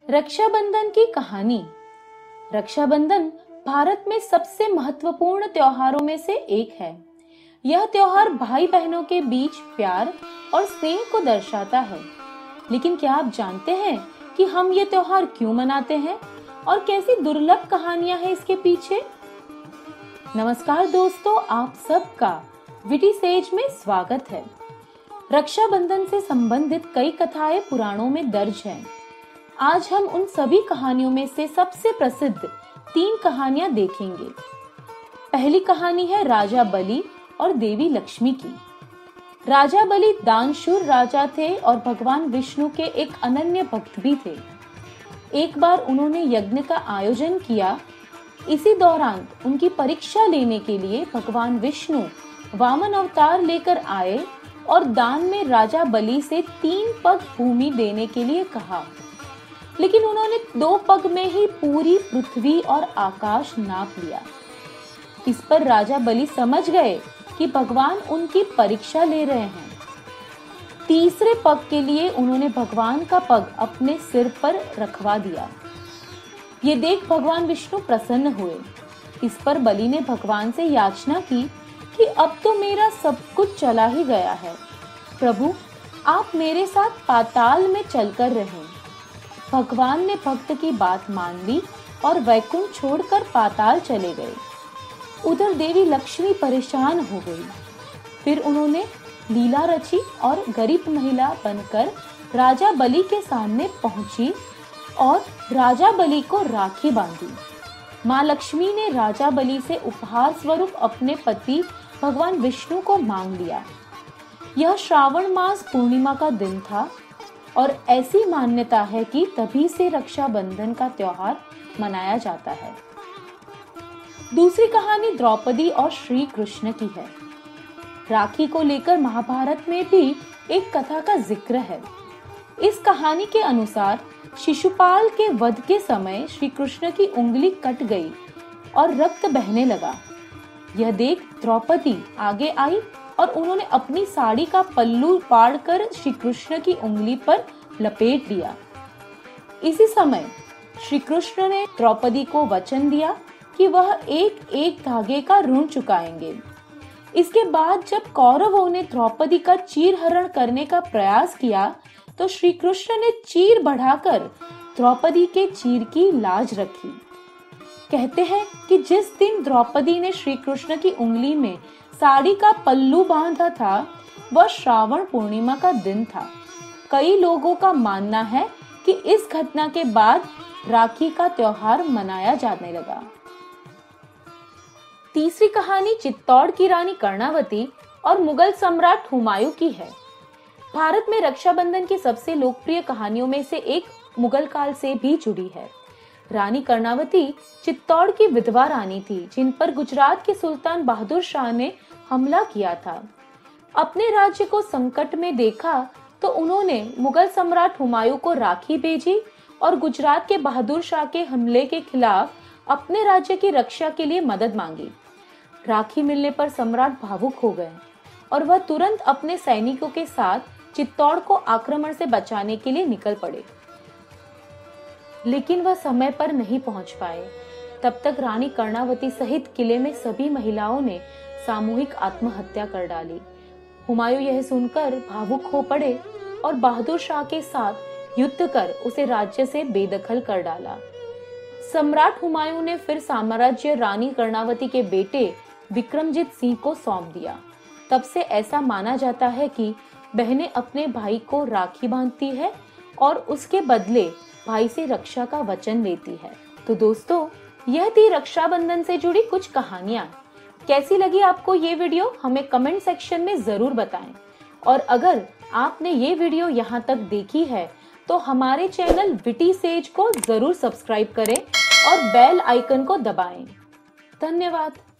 रक्षाबंधन की कहानी। रक्षाबंधन भारत में सबसे महत्वपूर्ण त्योहारों में से एक है। यह त्योहार भाई बहनों के बीच प्यार और स्नेह को दर्शाता है। लेकिन क्या आप जानते हैं कि हम ये त्योहार क्यों मनाते हैं और कैसी दुर्लभ कहानियां हैं इसके पीछे? नमस्कार दोस्तों, आप सबका विटी सेज में स्वागत है। रक्षाबंधन से संबंधित कई कथाएं पुराणों में दर्ज हैं। आज हम उन सभी कहानियों में से सबसे प्रसिद्ध 3 कहानियां देखेंगे। पहली कहानी है राजा बलि और देवी लक्ष्मी की। राजा बलि दानशूर राजा थे और भगवान विष्णु के एक अनन्य भक्त भी थे। एक बार उन्होंने यज्ञ का आयोजन किया। इसी दौरान उनकी परीक्षा लेने के लिए भगवान विष्णु वामन अवतार लेकर आए और दान में राजा बलि से 3 पग भूमि देने के लिए कहा। लेकिन उन्होंने 2 पग में ही पूरी पृथ्वी और आकाश नाप लिया। इस पर राजा बलि समझ गए कि भगवान उनकी परीक्षा ले रहे हैं। तीसरे पग के लिए उन्होंने भगवान का पग अपने सिर पर रखवा दिया। ये देख भगवान विष्णु प्रसन्न हुए। इस पर बलि ने भगवान से याचना की कि अब तो मेरा सब कुछ चला ही गया है, प्रभु आप मेरे साथ पाताल में चलकर रहें। भगवान ने भक्त की बात मान ली और वैकुंठ छोड़कर पाताल चले गए। उधर देवी लक्ष्मी परेशान हो गई। फिर उन्होंने लीला रची और गरीब महिला बनकर राजा बलि के सामने पहुंची और राजा बलि को राखी बांधी। माँ लक्ष्मी ने राजा बलि से उपहार स्वरूप अपने पति भगवान विष्णु को मांग लिया। यह श्रावण मास पूर्णिमा का दिन था और ऐसी मान्यता है कि तभी से रक्षाबंधन का त्योहार मनाया जाता है। दूसरी कहानी द्रौपदी और श्री कृष्ण की है। राखी को लेकर महाभारत में भी एक कथा का जिक्र है। इस कहानी के अनुसार शिशुपाल के वध के समय श्री कृष्ण की उंगली कट गई और रक्त बहने लगा। यह देख द्रौपदी आगे आई और उन्होंने अपनी साड़ी का पल्लू फाड़कर श्री कृष्ण की उंगली पर लपेट लिया। इसी समय श्री कृष्ण ने द्रौपदी को वचन दिया कि वह एक एक धागे का ऋण चुकाएंगे। इसके बाद जब कौरवों ने द्रौपदी का चीरहरण करने का प्रयास किया तो श्री कृष्ण ने चीर बढ़ाकर द्रौपदी के चीर की लाज रखी। कहते हैं कि जिस दिन द्रौपदी ने श्री कृष्ण की उंगली में साड़ी का पल्लू बांधा था वह श्रावण पूर्णिमा का दिन था। कई लोगों का मानना है कि इस घटना के बाद राखी का त्योहार मनाया जाने लगा। तीसरी कहानी चित्तौड़ की रानी कर्णावती और मुगल सम्राट हुमायूं की है। भारत में रक्षाबंधन की सबसे लोकप्रिय कहानियों में से एक मुगल काल से भी जुड़ी है। रानी कर्णावती चित्तौड़ की विधवा रानी थी जिन पर गुजरात के सुल्तान बहादुर शाह ने हमला किया था। अपने राज्य को संकट में देखा तो उन्होंने मुगल सम्राट हुमायूं को राखी भेजी और गुजरात के बहादुर शाह के हमले के खिलाफ अपने राज्य की रक्षा के लिए मदद मांगी। राखी मिलने पर सम्राट भावुक हो गए और वह तुरंत अपने सैनिकों के साथ चित्तौड़ को आक्रमण से बचाने के लिए निकल पड़े। लेकिन वह समय पर नहीं पहुंच पाए। तब तक रानी कर्णावती सहित किले में सभी महिलाओं ने सामूहिक आत्महत्या कर डाली। हुमायूं यह सुनकर भावुक हो पड़े और बहादुर शाह के साथ युद्ध कर उसे राज्य से बेदखल कर डाला। सम्राट हुमायूं ने फिर साम्राज्य रानी कर्णावती के बेटे विक्रमजीत सिंह को सौंप दिया। तब से ऐसा माना जाता है कि बहनें अपने भाई को राखी बांधती है और उसके बदले भाई से रक्षा का वचन लेती है। तो दोस्तों, यह थी रक्षाबंधन से जुड़ी कुछ कहानियां। कैसी लगी आपको ये वीडियो हमें कमेंट सेक्शन में जरूर बताएं। और अगर आपने ये वीडियो यहाँ तक देखी है तो हमारे चैनल विटी सेज को जरूर सब्सक्राइब करें और बेल आइकन को दबाएं। धन्यवाद।